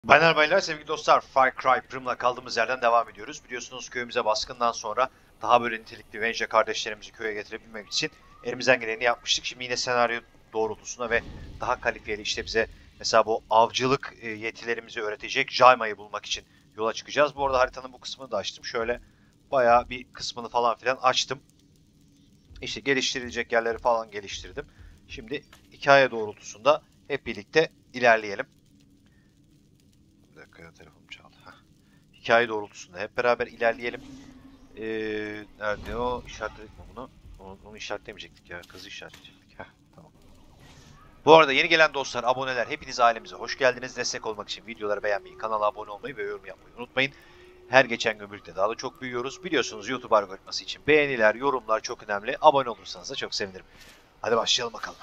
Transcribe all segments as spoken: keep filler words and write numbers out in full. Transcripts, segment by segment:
Baylar baylar sevgili dostlar, Far Cry Prime'la kaldığımız yerden devam ediyoruz. Biliyorsunuz köyümüze baskından sonra daha böyle nitelikli Venja kardeşlerimizi köye getirebilmek için elimizden geleni yapmıştık. Şimdi yine senaryo doğrultusunda ve daha kalifiyeli işte bize mesela bu avcılık yetilerimizi öğretecek Jaima'yı bulmak için yola çıkacağız. Bu arada haritanın bu kısmını da açtım. Şöyle bayağı bir kısmını falan filan açtım. İşte geliştirilecek yerleri falan geliştirdim. Şimdi hikaye doğrultusunda hep birlikte ilerleyelim. Bir dakika ya, telefonum çaldı. Heh. Hikaye doğrultusunda hep beraber ilerleyelim. Ee, nerede o? İşaretledik mi bunu? Onu, onu işaretlemeyecektik ya. Kızı işaretleyecektik. Heh, tamam. Bu arada yeni gelen dostlar, aboneler, hepiniz ailemize hoş geldiniz. Destek olmak için videoları beğenmeyi, kanala abone olmayı ve yorum yapmayı unutmayın. Her geçen gün birlikte daha da çok büyüyoruz. Biliyorsunuz YouTube algoritması için beğeniler, yorumlar çok önemli. Abone olursanız da çok sevinirim. Hadi başlayalım bakalım.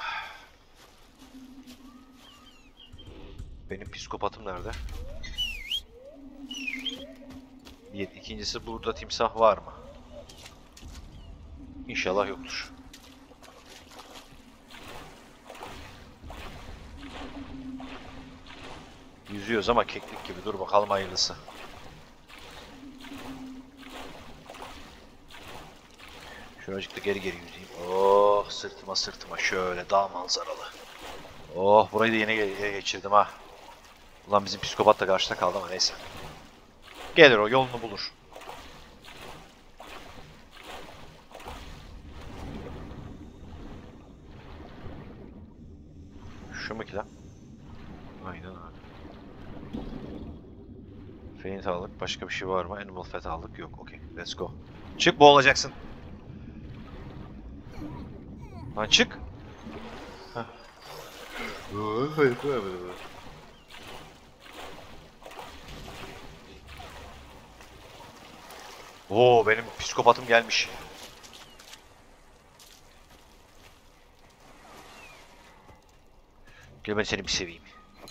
Benim psikopatım nerede? Bir. İkincisi, burada timsah var mı? İnşallah yoktur. Yüzüyoruz ama keklik gibi. Dur bakalım hayırlısı. Şuracık da geri geri yüzeyim. Oh, sırtıma sırtıma şöyle dağ manzaralı. Oh, burayı da yine ele geçirdim ha. Ulan bizim psikopat da karşıda kaldı ama neyse. Gelir, o yolunu bulur. Şu mu ki lan? Aynen abi. Feint aldık. Başka bir şey var mı? Animal fat aldık. Yok. Okey. Let's go. Çık, boğulacaksın. Lan çık. Heh. Oo, benim psikopatım gelmiş. Gel ben seni bir seveyim.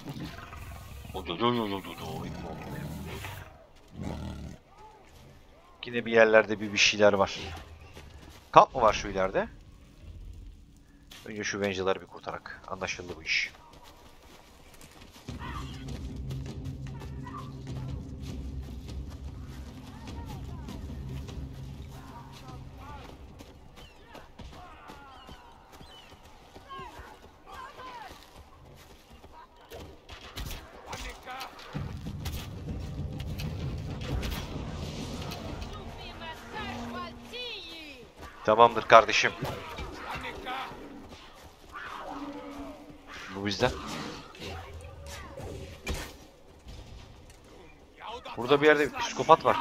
Yine bir yerlerde bir bir şeyler var. Kamp mı var şu ileride? Önce şu Venge'ları bir kurtarak. Anlaşıldı bu iş. Tamamdır kardeşim. Bu bizden. Burada bir yerde bir psikopat var.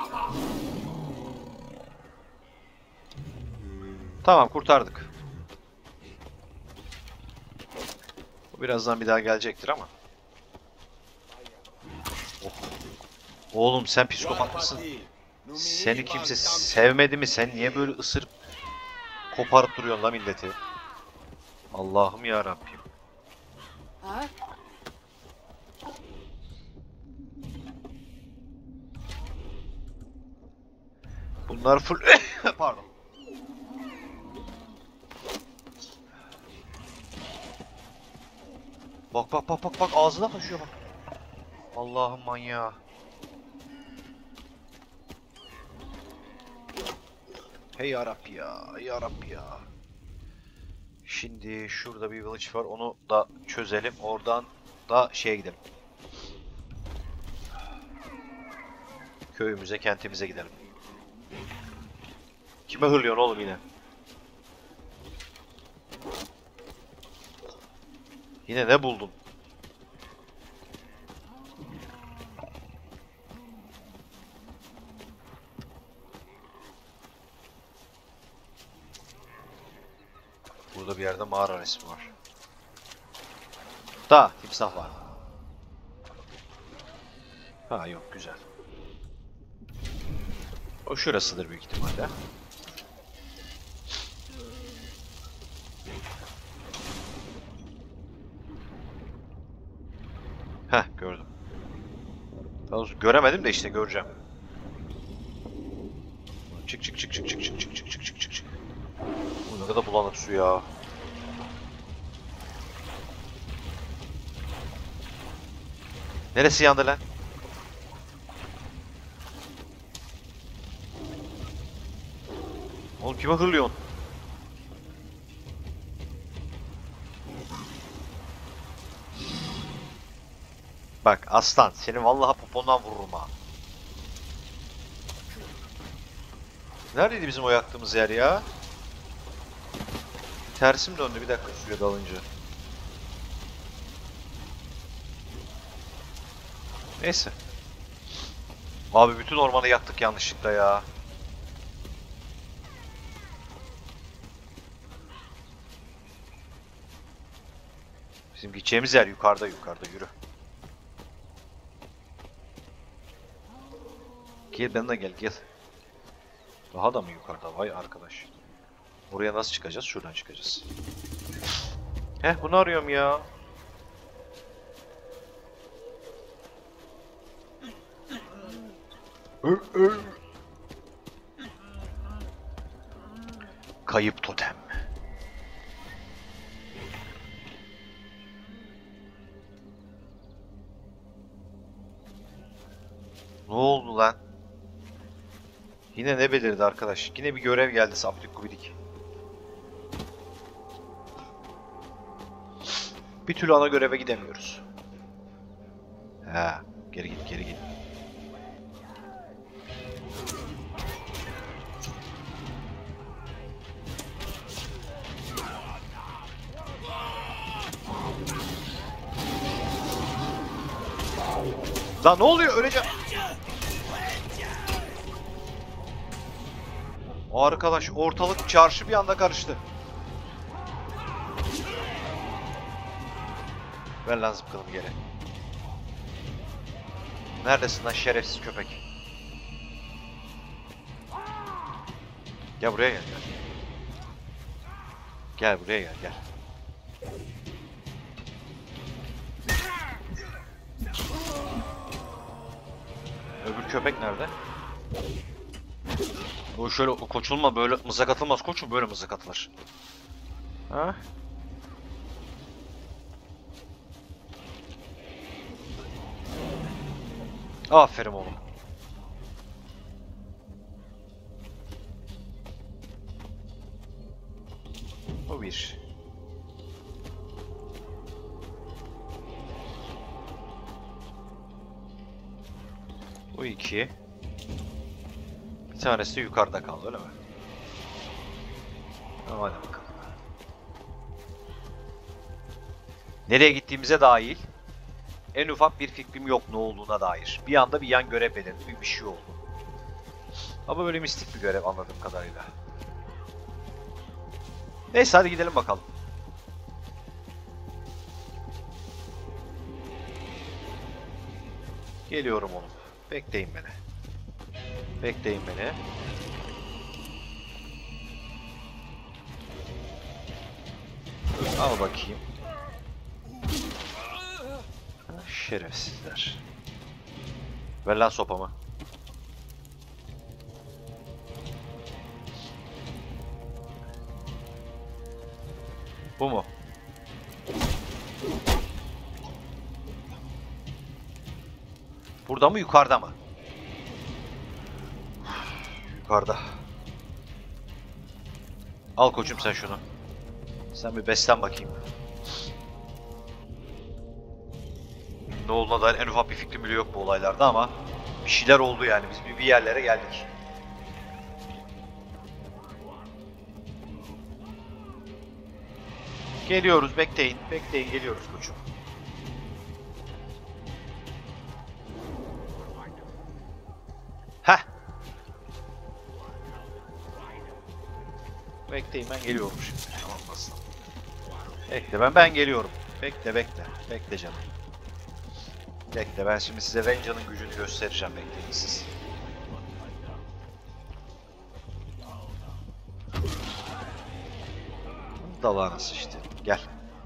Tamam, kurtardık. Bu birazdan bir daha gelecektir ama. Oh. Oğlum sen psikopat mısın? Seni kimse sevmedi mi? Sen niye böyle ısırıp koparıp duruyorsun la milleti? Allah'ım ya Rabbim. Bunlar full pardon. Bak bak bak bak bak, ağzına kaçıyor bak. Allah'ım manyağı. Hey yarabbi ya, yarabbi ya. Şimdi şurada bir village var, onu da çözelim. Oradan da şeye gidelim. Köyümüze, kentimize gidelim. Kime hırlıyorsun oğlum yine? Yine ne buldun? Burada bir yerde mağara resmi var. Da timsah var. Ha yok, güzel. O şurasıdır büyük ihtimalle. Heh, gördüm. Daha doğrusu göremedim de işte göreceğim. Çık çık çık çık çık çık çık çık çık çık çık çık. Bu ne kadar bulanık su ya. Neresi yandı lan? Oğlum kime hırlıyorsun? Bak aslan, seni vallahi popondan vururum ha. Neredeydi bizim o yaktığımız yer ya? Tersim döndü bir dakika suya dalınca. Neyse. Abi bütün ormanı yaktık yanlışlıkla ya. Bizim gideceğimiz yer yukarıda yukarıda yürü. Gel benimle gel gel. Daha da mı yukarıda? Vay arkadaş. Oraya nasıl çıkacağız? Şuradan çıkacağız. Heh bunu arıyorum ya. Kayıp totem. Ne oldu lan? Yine ne belirdi arkadaş? Yine bir görev geldi saplik kubidik. Bir türlü ana göreve gidemiyoruz. He, geri git, geri git. Lan ne oluyor? Öleceğim. Arkadaş ortalık çarşı bir anda karıştı. Ver lan zıpkınımı geri. Neredesin lan şerefsiz köpek? Gel buraya gel gel. Gel buraya gel gel. Öbür köpek nerede? O şöyle koçulma böyle mızrak atılmaz koçum böyle mızrak atılır. Ha? Aferin oğlum. O bir. O iki. Bir tanesi de yukarıda kaldı öyle mi? Tamam hadi bakalım. Nereye gittiğimize dair en ufak bir fikrim yok ne olduğuna dair. Bir anda bir yan görev belirdi, bir bir şey oldu. Ama böyle mistik bir görev anladığım kadarıyla. Neyse hadi gidelim bakalım. Geliyorum oğlum. Bekleyin beni. Bekleyin beni. Al bakayım. Şerefsizler. Ver lan sopamı. Bu mu? Burada mı yukarıda mı? Yukarıda. Al koçum sen şunu. Sen bir beslen bakayım. Ne olduğuna dair en ufak bir fikrim bile yok bu olaylarda ama bir şeyler oldu yani. Biz bir yerlere geldik. Geliyoruz, bekleyin. Bekleyin, geliyoruz koçum. Heh. Bekleyin, ben geliyorum şimdi. Tamam aslan. Bekle, ben ben geliyorum. Bekle, bekle. Bekle canım. Bekle, ben şimdi size Venge'nin gücünü göstereceğim. Bekleyin siz. Dalağına sıçtı. Gel.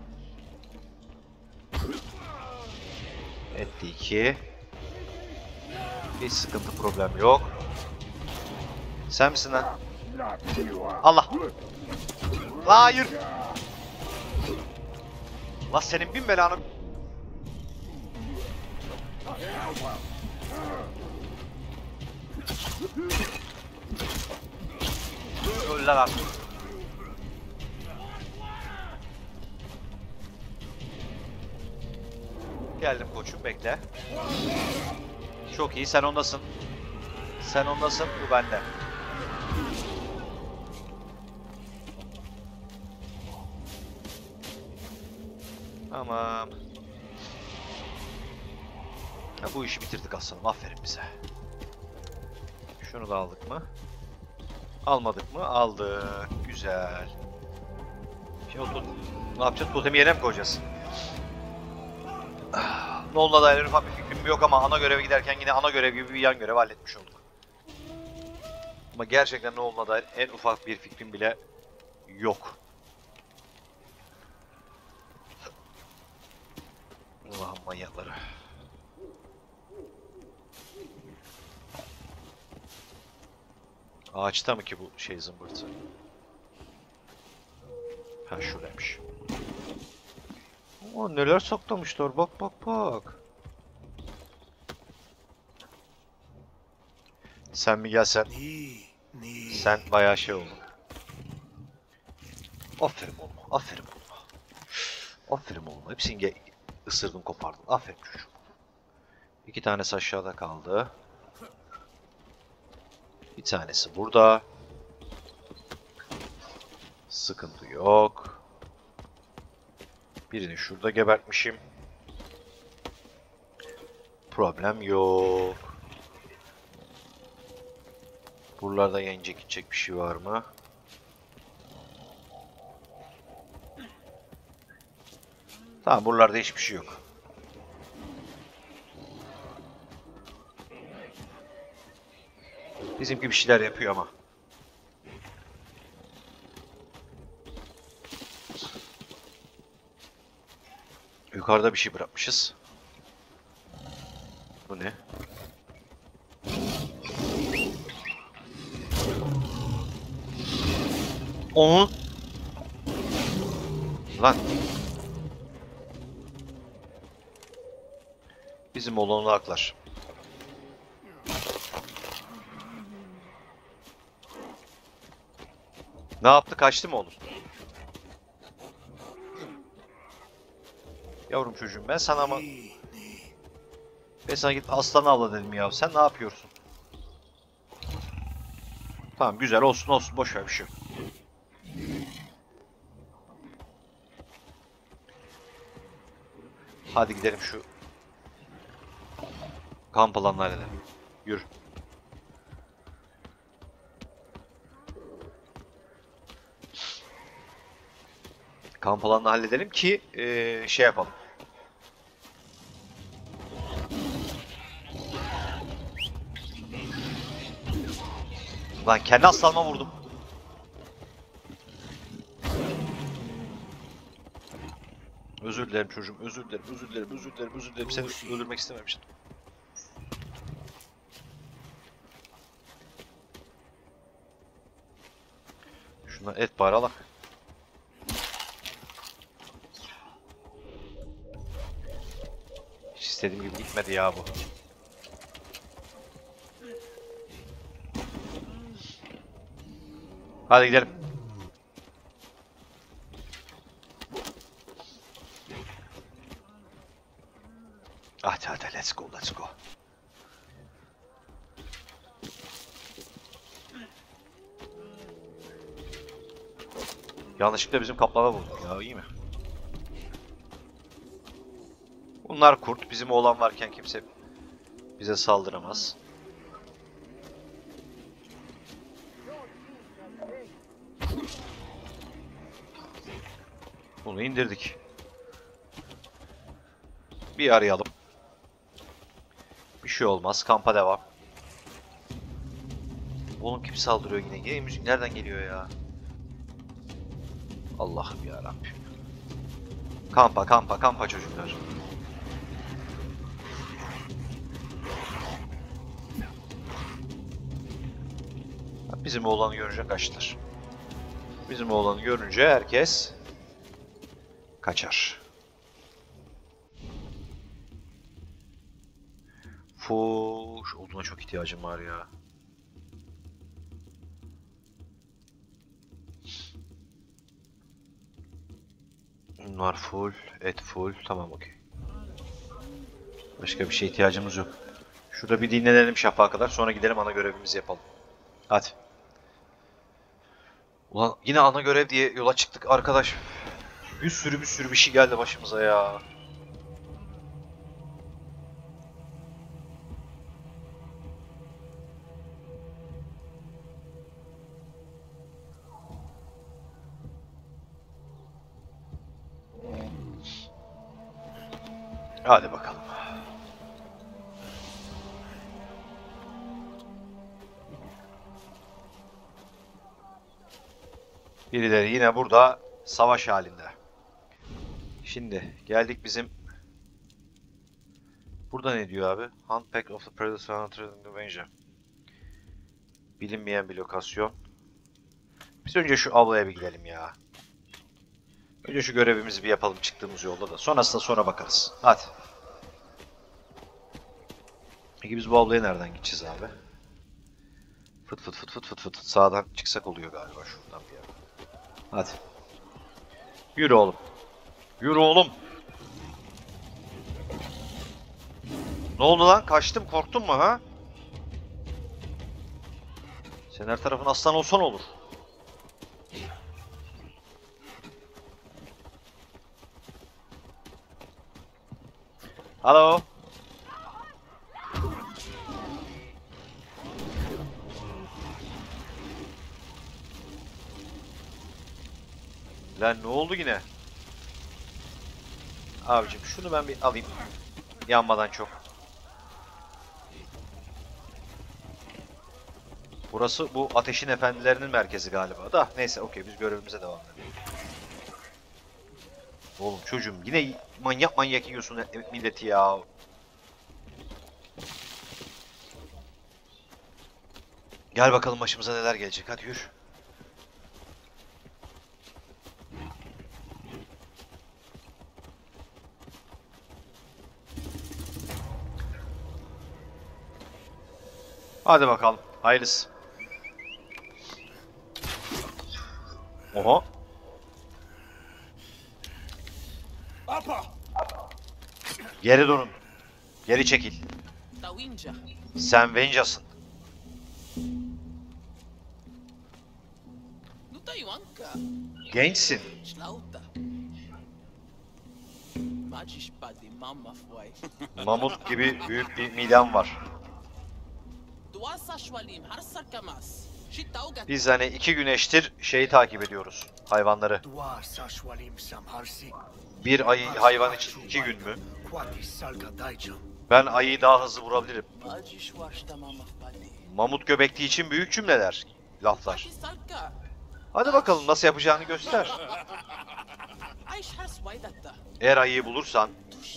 Etti iki. Hiç sıkıntı problem yok. Sen misin lan? Allah. La hayır. La senin bin belanı. Öl lan artık. Geldim koçum, bekle. Çok iyi, sen ondasın. Sen ondasın, bu bende. Tamam. Ya bu işi bitirdik aslanım, aferin bize. Şunu da aldık mı? Almadık mı? Aldık. Güzel. Şimdi o ne yapacağız? Totemi yere mi koyacağız? Nolan'a dair ufak bir fikrim yok ama ana göreve giderken yine ana görev gibi bir yan görev halletmiş olduk. Ama gerçekten Nolan'a dair en ufak bir fikrim bile yok. Allah'ım manyakları. Ağaçta mı ki bu şey zımbırtı? Ha şuradaymış. Aa, neler saklamışlar, bak bak bak. Sen mi gelsen? Sen bayağı şey oldun. Aferin oğlum, aferin oğlum. Aferin oğlum, hepsini ısırdın kopardın. Aferin çocuğum. İki tanesi aşağıda kaldı. Bir tanesi burada. Sıkıntı yok. Birini şurada gebertmişim. Problem yok. Buralarda yenecek gidecek bir şey var mı? Tamam, buralarda hiçbir şey yok. Bizimki bir şeyler yapıyor ama. Yukarıda bir şey bırakmışız. Bu ne? Onu. Lan. Bizim olanı aklar. Ne yaptı? Kaçtı mı oğlum? Yavrum çocuğum, ben sana ama... Ben sana git aslanı avla dedim ya. Sen ne yapıyorsun? Tamam, güzel, olsun olsun, boş ver bir şey. Hadi gidelim şu kamp alanına halledelim. Yürü. Kamp alanını halledelim ki ee, şey yapalım. Lan kendi aslanıma vurdum. Özür dilerim çocuğum, özür dilerim, özür dilerim, özür dilerim, özür dilerim. Seni öldürmek istememiştim. Şundan et bari alak. Hiç istediğim gibi gitmedi ya bu. Hadi gidelim. Hadi hadi, let's go, let's go. Yanlışlıkla bizim kaplana vurduk ya, iyi mi? Bunlar kurt, bizim oğlan varken kimse bize saldıramaz. Bunu indirdik. Bir arayalım. Bir şey olmaz, kampa devam. Oğlum kim saldırıyor yine? Yine müzik nereden geliyor ya? Allah'ım yarabbim. Kampa, kampa, kampa çocuklar. Bizim oğlanı görünce kaçtılar. Bizim oğlanı görünce herkes kaçar. Fuş, oduna çok ihtiyacım var ya. Bunlar full, et full. Tamam, okey. Başka bir şeye ihtiyacımız yok. Şurada bir dinlenelim şafağa kadar. Sonra gidelim ana görevimizi yapalım. Hadi. Ulan yine ana görev diye yola çıktık arkadaş. Bir sürü bir sürü bir şey geldi başımıza ya. Hadi bakalım. Birileri yine burada savaş halinde. Şimdi geldik bizim... Burada ne diyor abi? Handpack of the Predator Hunter Avenger. Bilinmeyen bir lokasyon. Biz önce şu avlaya bir gidelim ya. Önce şu görevimizi bir yapalım çıktığımız yolda da. Sonrasında sonra bakarız. Hadi. Peki biz bu avlaya nereden gideceğiz abi? Fıt fıt fıt fıt fıt fıt. Sağdan çıksak oluyor galiba şuradan bir yerden. Hadi. Yürü oğlum. Yürü oğlum. Ne oldu lan? Kaçtım, korktun mu ha? Sen her tarafın aslan olsan olur. Alo. Lan ne oldu yine? Abicim şunu ben bir alayım. Yanmadan çok. Burası bu ateşin efendilerinin merkezi galiba da. Neyse okey, biz görevimize devam edelim. Oğlum çocuğum yine manyak manyak yiyorsun milleti ya. Gel bakalım başımıza neler gelecek, hadi yürü. Hadi bakalım, hayırlısı. Oha. Geri durun. Geri çekil. Sen Venge'sın. Gençsin. Mamut gibi büyük bir midem var. Biz hani iki güneştir şeyi takip ediyoruz, hayvanları. Bir ayı hayvan için iki gün mü? Ben ayıyı daha hızlı vurabilirim. Mamut göbekli için büyük cümleler, laflar. Hadi bakalım nasıl yapacağını göster. Eğer ayıyı bulursan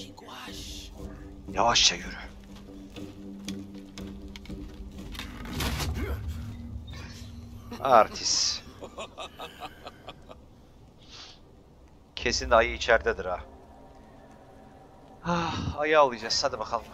yavaşça yürü. Artist. Kesin ayı içeridedir ha. Ah, ayı avlayacağız, hadi bakalım.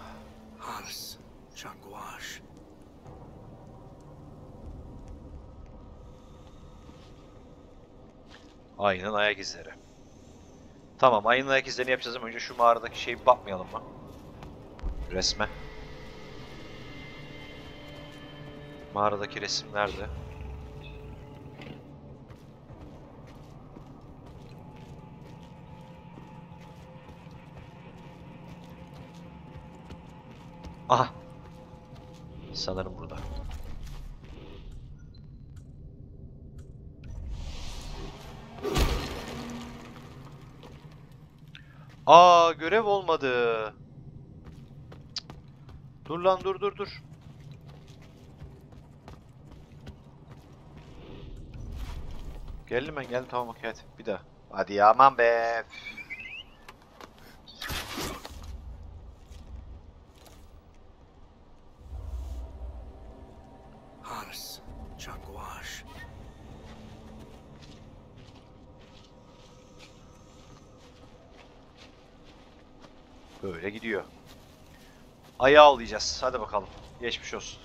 Ayının ayak izleri. Tamam, ayının ayak izlerini yapacağız ama önce şu mağaradaki şeyi bakmayalım mı? Resme. Mağaradaki resim nerede? Aha. Sanırım burada. Aa, görev olmadı. Cık. Dur lan, dur dur dur. Geldim ben, geldim, tamam okey, hadi bir daha. Hadi ya, aman be. Böyle gidiyor. Ayı avlayacağız. Hadi bakalım. Geçmiş olsun.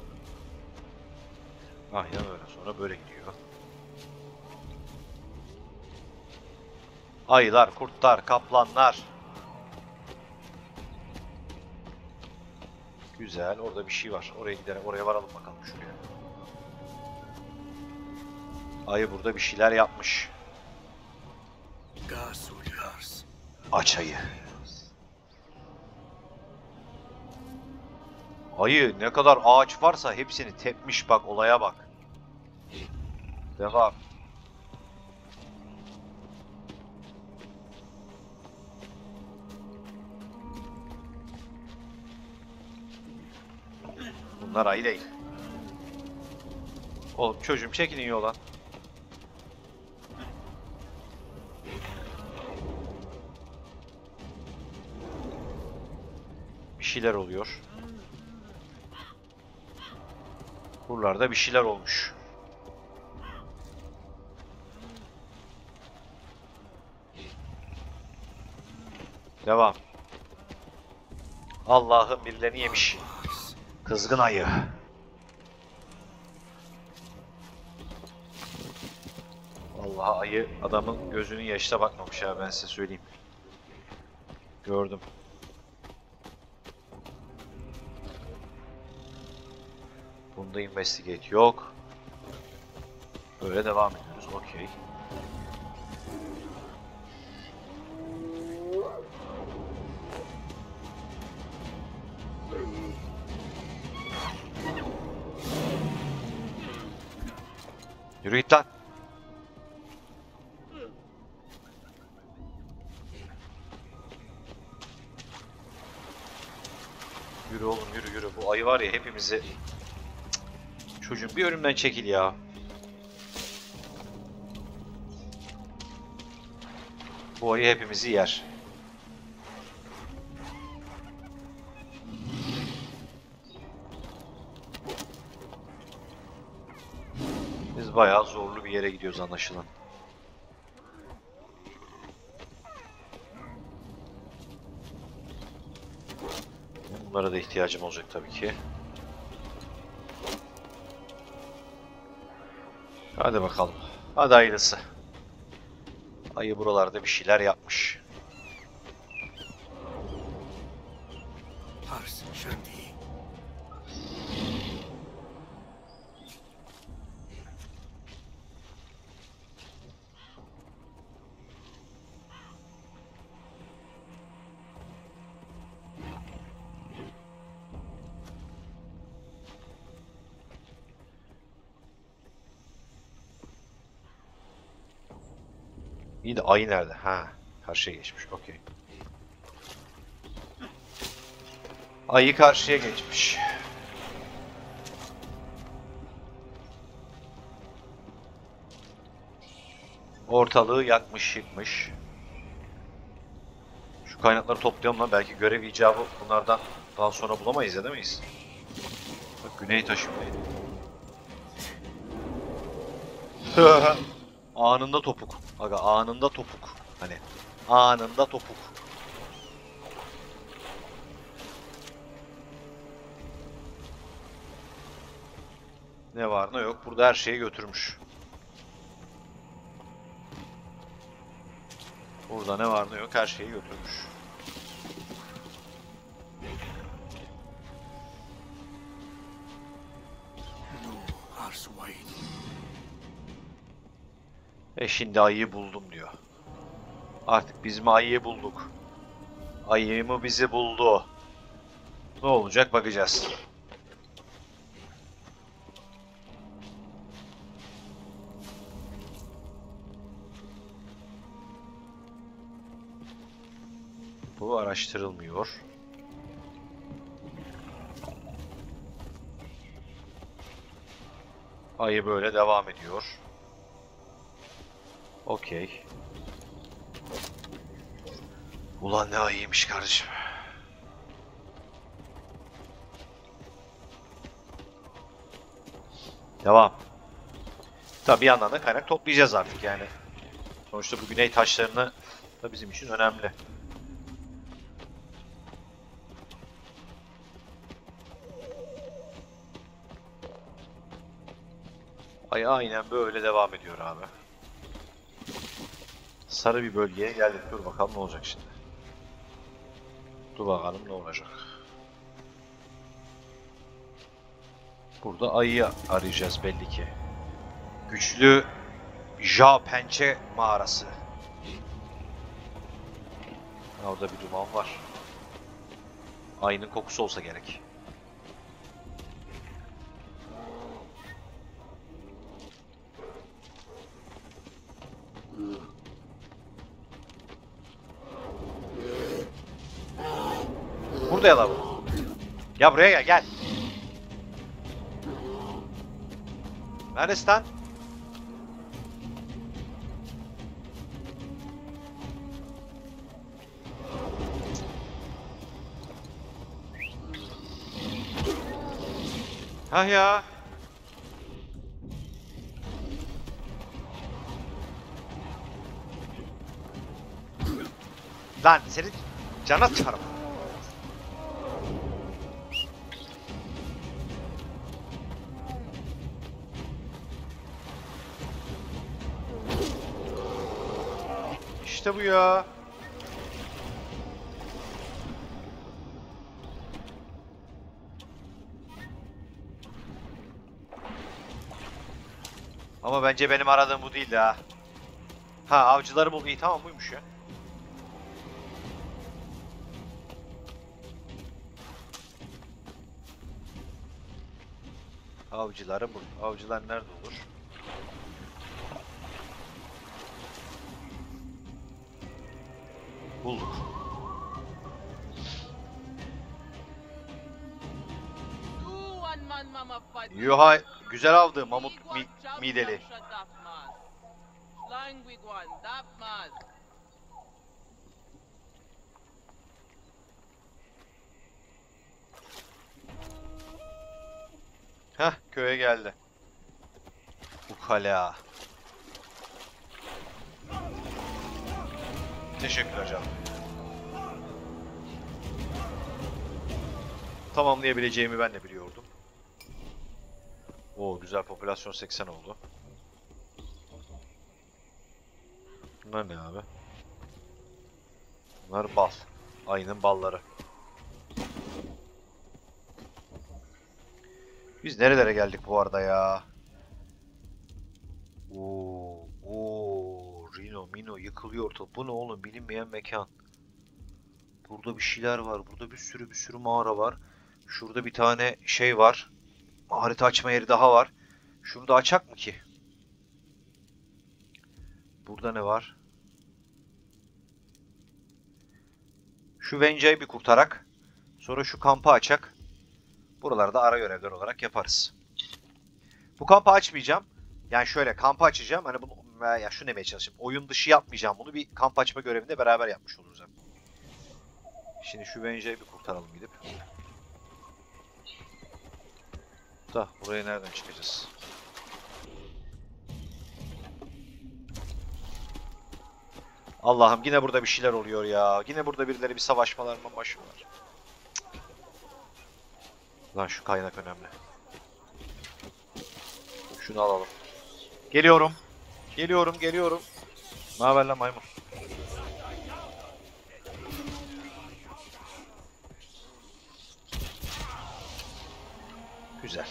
Aynen öyle. Sonra böyle gidiyor. Ayılar, kurtlar, kaplanlar. Güzel. Orada bir şey var. Oraya gidelim. Oraya varalım bakalım şuraya. Ayı burada bir şeyler yapmış. Aç ayı. Ayı ne kadar ağaç varsa hepsini tepmiş, bak olaya bak. Devam. Bunlar ayı değil. Oğlum çocuğum çekilin yola. Bir şeyler oluyor. Buralarda bir şeyler olmuş. Devam. Allah'ım birilerini yemiş. Kızgın ayı. Vallahi ayı adamın gözünün yaşına bakmamış ya, ben size söyleyeyim. Gördüm. Bunda investigate yok. Böyle devam ediyoruz. Okey. Yürü git lan. Yürü oğlum, yürü yürü. Bu ayı var ya hepimizi... Cık. Çocuğum bir önümden çekil ya. Bu ayı hepimizi yer. Biz bayağı zorlu bir yere gidiyoruz anlaşılan. Bunlara da ihtiyacım olacak tabii ki. Hadi bakalım. Hadi hayırlısı. Ayı buralarda bir şeyler yapmış. İyi de ayı nerede? Ha, karşıya geçmiş. Okey. Ayı karşıya geçmiş. Ortalığı yakmış yıkmış. Şu kaynakları toplayalım lan. Belki görev icabı bunlardan daha sonra bulamayız ya, değil miyiz? Bak güney taşı güney. Anında topuk. Aga anında topuk. Hani anında topuk. Ne var ne yok. Burada her şeyi götürmüş. Burada ne var ne yok. Her şeyi götürmüş. E şimdi ayıyı buldum diyor. Artık biz mi ayıyı bulduk? Ayı mı bizi buldu? Ne olacak bakacağız. Bu araştırılmıyor. Ayı böyle devam ediyor. Okey. Ulan ne ayıymış kardeşim. Devam. Tabii bir yandan da kaynak toplayacağız artık yani. Sonuçta bu güney taşlarını da bizim için önemli. Ay aynen böyle devam ediyor abi. sarı bir bölgeye geldik. Dur bakalım ne olacak şimdi. Dur bakalım ne olacak. Burada ayıyı arayacağız belli ki. Güçlü Ja Pençe mağarası. Orada bir duman var. Ayının kokusu olsa gerek. Burada ya lan bu. Ya buraya gel gel. Neredesin lan? Hah ya. Lan seni cana çarım. İşte bu ya. Ama bence benim aradığım bu değil ha. Ha, avcıları bul. İyi, tamam, buymuş ya. Avcıları bul. Avcılar nerede olur? Bulduk. Yuha, güzel avdı mamut mi, mideli. Heh, köye geldi. Ukala. Teşekkürler canım. Tamamlayabileceğimi ben de biliyordum. Oo, güzel, popülasyon seksen oldu. Bunlar ne abi? Bunlar bal. Ayının balları. Biz nerelere geldik bu arada ya? Oo, oo, Rino, Mino yıkılıyor ortalık. Bu ne oğlum? Bilinmeyen mekan. Burada bir şeyler var. Burada bir sürü bir sürü mağara var. Şurada bir tane şey var. Harita açma yeri daha var. Şunu da açak mı ki? Burada ne var? Şu Vence'yi bir kurtarak. Sonra şu kampı açak. Buralarda ara görevler olarak yaparız. Bu kampı açmayacağım. Yani şöyle kampı açacağım. Hani bunu ya şunu demeye çalışayım. Oyun dışı yapmayacağım bunu. Bir kamp açma görevinde beraber yapmış oluruz. Hem. Şimdi şu Vence'yi bir kurtaralım gidip. Da buraya nereden çıkacağız? Allah'ım yine burada bir şeyler oluyor ya. Yine burada birileri bir savaşmalar mı başlıyorlar. Lan şu kaynak önemli. Şunu alalım. Geliyorum. Geliyorum, geliyorum. Ne haber lan maymun? Güzel.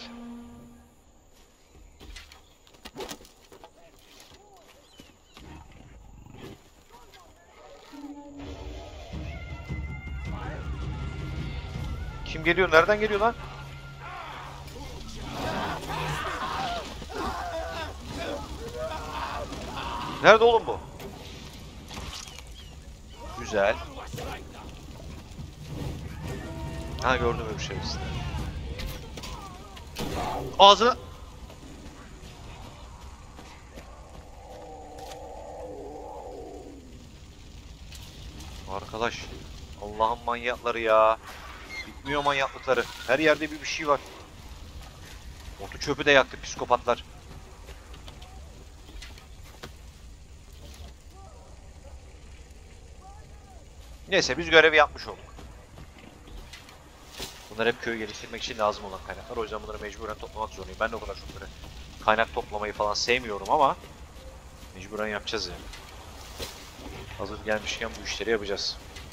Kim geliyor? Nereden geliyor lan? Nerede oğlum bu? Güzel. Ha, gördüm öyle bir şey. Ağzını... Arkadaş. Allah'ın manyakları ya. Bitmiyor manyaklıkları. Her yerde bir bir şey var. Otu çöpü de yaktı psikopatlar. Neyse biz görevi yapmış olduk. Bunlar hep köyü geliştirmek için lazım olan kaynaklar. O yüzden bunları mecburen toplamak zorundayım. Ben de o kadar çok böyle kaynak toplamayı falan sevmiyorum ama mecburen yapacağız yani. Hazır gelmişken bu işleri yapacağız.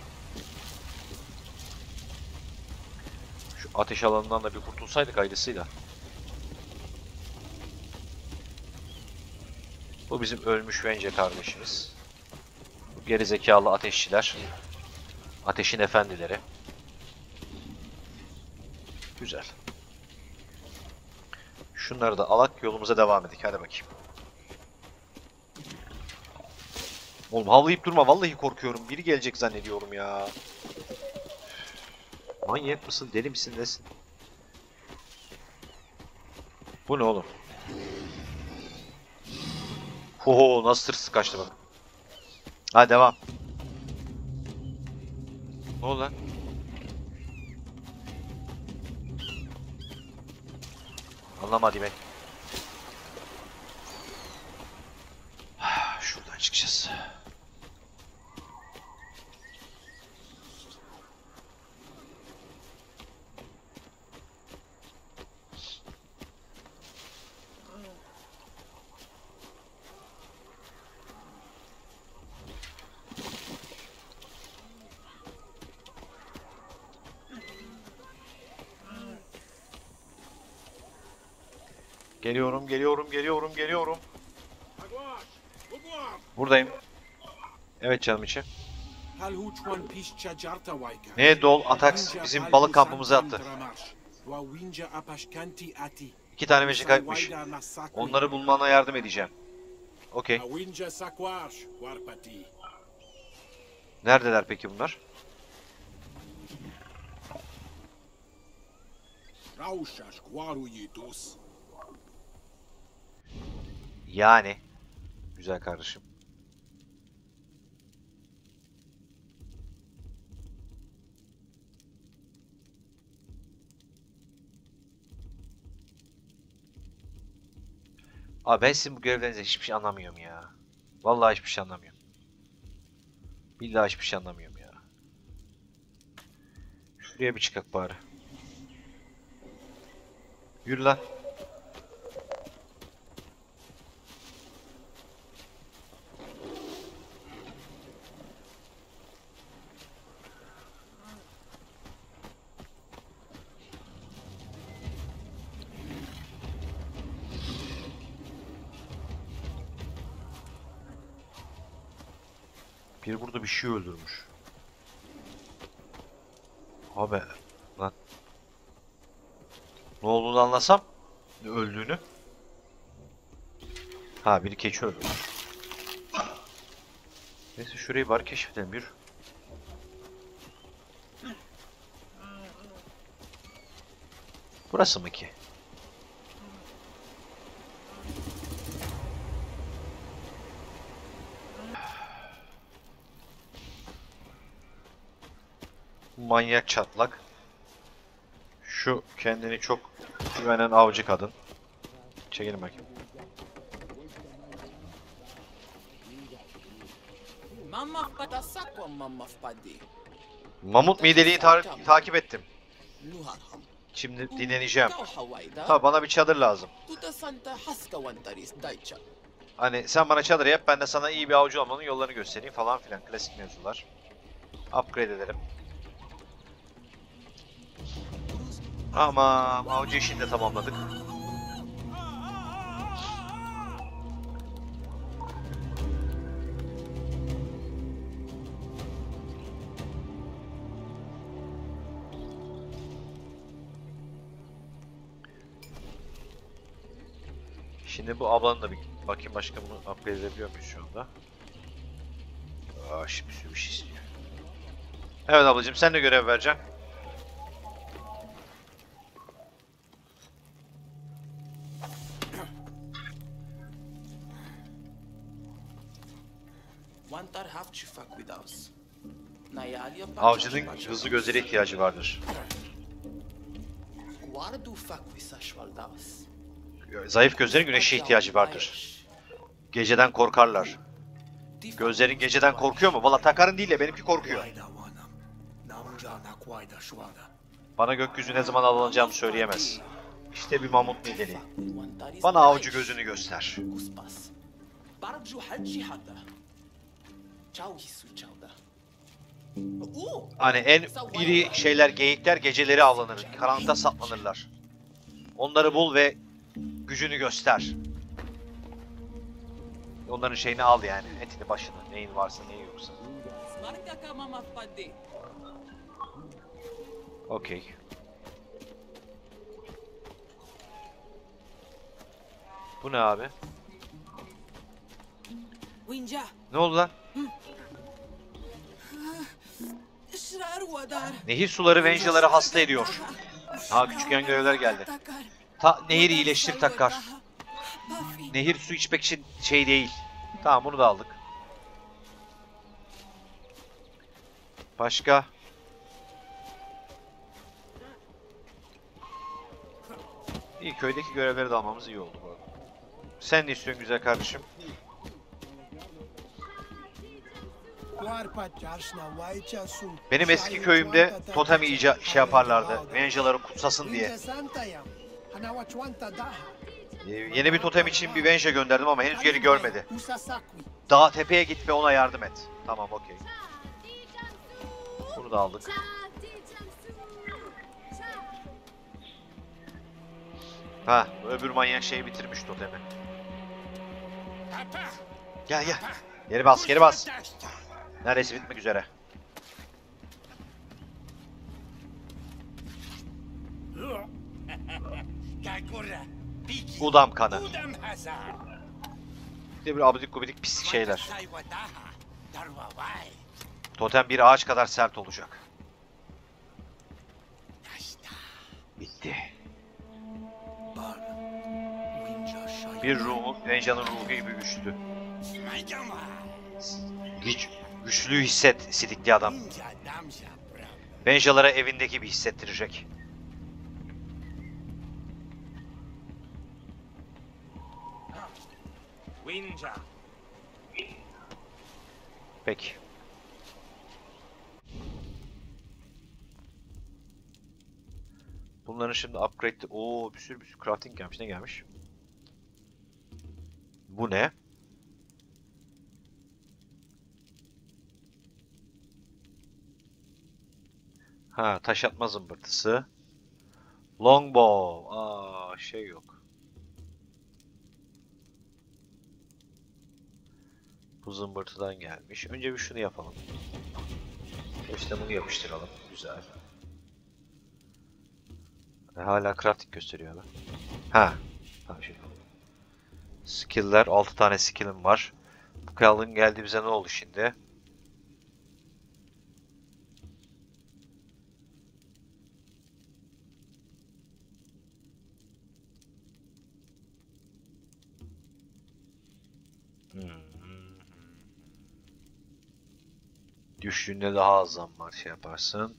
Şu ateş alanından da bir kurtulsaydık ayrısıyla. Bu bizim ölmüş Venge kardeşimiz. Bu gerizekalı ateşçiler. Ateşin efendileri. Güzel. Şunları da alak, yolumuza devam edik. Hadi bakayım. Oğlum havlayıp durma. Vallahi korkuyorum. Biri gelecek zannediyorum ya. Manyak mısın? Deli misin? Nesin? Bu ne oğlum? Ho nasıl tırsız kaçtı bak. Hadi devam. Ne oldu lan? Anlamadım ben. Şuradan çıkacağız. Geliyorum, geliyorum, geliyorum, geliyorum. Buradayım. Evet canım içi. Ne dol Atax bizim balık kampımıza attı. İki tane meşe kayıpmış. Onları bulmana yardım edeceğim. Okey. Neredeler peki bunlar? Yani. Güzel kardeşim. Abi ben sizin bu görevlerinizde hiçbir şey anlamıyorum ya. Vallahi hiçbir şey anlamıyorum. Billahi hiçbir şey anlamıyorum ya. Şuraya bir çıkak bari. Yürü lan. Biri burada bir şey öldürmüş. Abi lan. Ne olduğunu anlasam ne öldüğünü. Ha biri keçi öldü. Neyse şurayı bari keşfedelim bir. Burası mı ki? Manyak çatlak. Şu kendini çok güvenen avcı kadın. Çekelim bakayım. Mamut mideliği ta takip ettim. Şimdi dinleneceğim. Ha bana bir çadır lazım. Hani sen bana çadır yap, ben de sana iyi bir avcı olmanın yollarını göstereyim falan filan. Klasik mevzular. Upgrade edelim. Ama avcı işini de tamamladık. Şimdi bu ablanın da bir bakayım başka bunu upgrade edebiliyor muyuz şu anda? Aa, şimdi bir sürü bir şey istiyor. Evet ablacığım sen de görev vereceksin. Avcının hızlı gözlere ihtiyacı vardır. Zayıf gözlerin güneşe ihtiyacı vardır. Geceden korkarlar. Gözlerin geceden korkuyor mu? Valla Takar'ın değil de benimki korkuyor. Bana gökyüzü ne zaman alınacağımı söyleyemez. İşte bir mamut mideli. Bana avcı gözünü göster. Hani en iri şeyler, geyikler geceleri avlanır. Karanlıkta saklanırlar. Onları bul ve gücünü göster. Onların şeyini al yani. Etini, başını. Neyin varsa, neyin yoksa. Okey. Bu ne abi? Ne oldu lan? Nehir suları Venjaları hasta ediyor. Ha, küçük yan görevler geldi. Ta nehir iyileştir Takkar. Nehir su içmek için şey değil. Tamam, bunu da aldık. Başka? İyi, köydeki görevleri de almamız iyi oldu bu arada. Sen ne istiyorsun güzel kardeşim? Benim eski köyümde totem iyice şey yaparlardı. Venjaları kutsasın diye. Ee, yeni bir totem için bir Venja gönderdim ama henüz geri görmedi. Dağ tepeye git ve ona yardım et. Tamam, okey. Bunu da aldık. Ha, öbür manyak şeyi bitirmiş totemi. Gel gel. Geri bas, geri bas. Neredeyse bitmek üzere. Udam kanı. Bir de bir abidik gubidik pis şeyler. Totem bir ağaç kadar sert olacak. Bitti. Bir ruhu, Venja'nın ruhu gibi güçlü. Güç, güçlüğü hisset, sidikli adam. Venjalara evindeki gibi hissettirecek. Peki. Bunların şimdi upgrade... Oo, bir sürü bir sürü crafting gelmiş. Ne gelmiş? Bu ne? Ha, taş atma zımbırtısı. Longbow. Aa, şey yok. Bu zımbırtıdan gelmiş. Önce bir şunu yapalım. İşte bunu yapıştıralım. Güzel. E, hala crafting gösteriyor abi. Ha. Ha, şey. Skill'ler. altı tane skill'im var. Bu kralın geldi bize ne oldu şimdi? Hmm. Düştüğünde daha az zam var, şey yaparsın.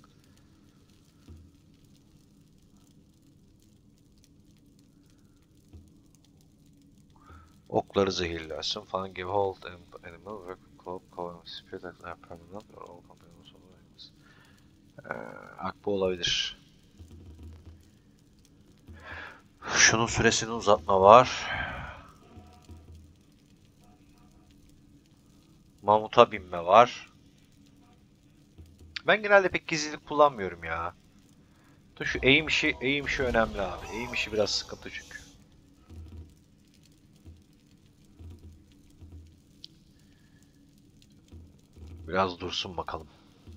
Okları zehirlersin falan gibi hold animal work club column spirit are permanent or all companions olabilir. Ee, Akbu olabilir. Şunun süresini uzatma var. Mamuta binme var. Ben genelde pek gizlilik kullanmıyorum ya. Dur, şu aim işi, aim işi önemli abi. Aim işi biraz sıkıntı çünkü. Biraz dursun bakalım.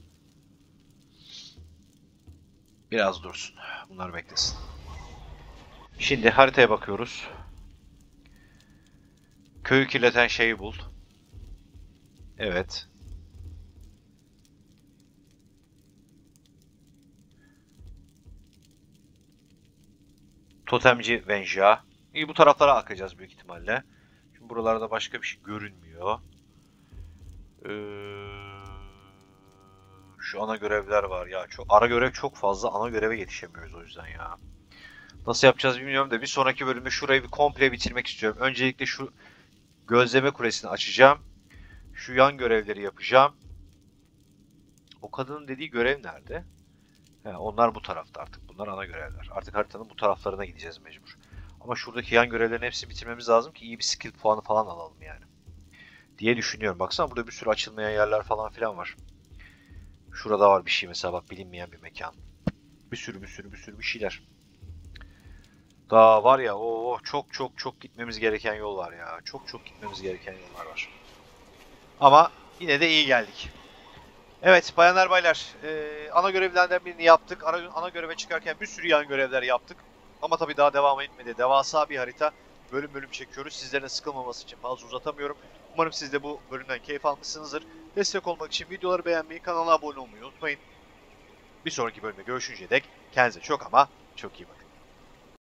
Biraz dursun. Bunlar beklesin. Şimdi haritaya bakıyoruz. Köyü kirleten şeyi bul. Evet. Totemci Venja. İyi, bu taraflara akacağız büyük ihtimalle. Çünkü buralarda başka bir şey görünmüyor. Ee, şu ana görevler var ya. Çok, ara görev çok fazla. Ana göreve yetişemiyoruz o yüzden ya. Nasıl yapacağız bilmiyorum da bir sonraki bölümde şurayı bir komple bitirmek istiyorum. Öncelikle şu gözleme kulesini açacağım. Şu yan görevleri yapacağım. O kadının dediği görev nerede? He, onlar bu tarafta artık. Bunlar ana görevler. Artık haritanın bu taraflarına gideceğiz mecbur. Ama şuradaki yan görevlerin hepsini bitirmemiz lazım ki iyi bir skill puanı falan alalım yani. diye düşünüyorum. Baksana burada bir sürü açılmayan yerler falan filan var. Şurada var bir şey mesela, bak, bilinmeyen bir mekan. Bir sürü bir sürü bir sürü bir şeyler. Daha var ya, o çok çok çok gitmemiz gereken yol var ya. Çok çok gitmemiz gereken yollar var. Ama yine de iyi geldik. Evet bayanlar baylar, e, ana görevlerden birini yaptık. Ana, ana göreve çıkarken bir sürü yan görevler yaptık. Ama tabii daha devam etmedi. Devasa bir harita. Bölüm bölüm çekiyoruz. Sizlerin sıkılmaması için fazla uzatamıyorum. Umarım siz de bu bölümden keyif almışsınızdır. Destek olmak için videoları beğenmeyi, kanala abone olmayı unutmayın. Bir sonraki bölümde görüşünceye dek kendinize çok ama çok iyi bakın.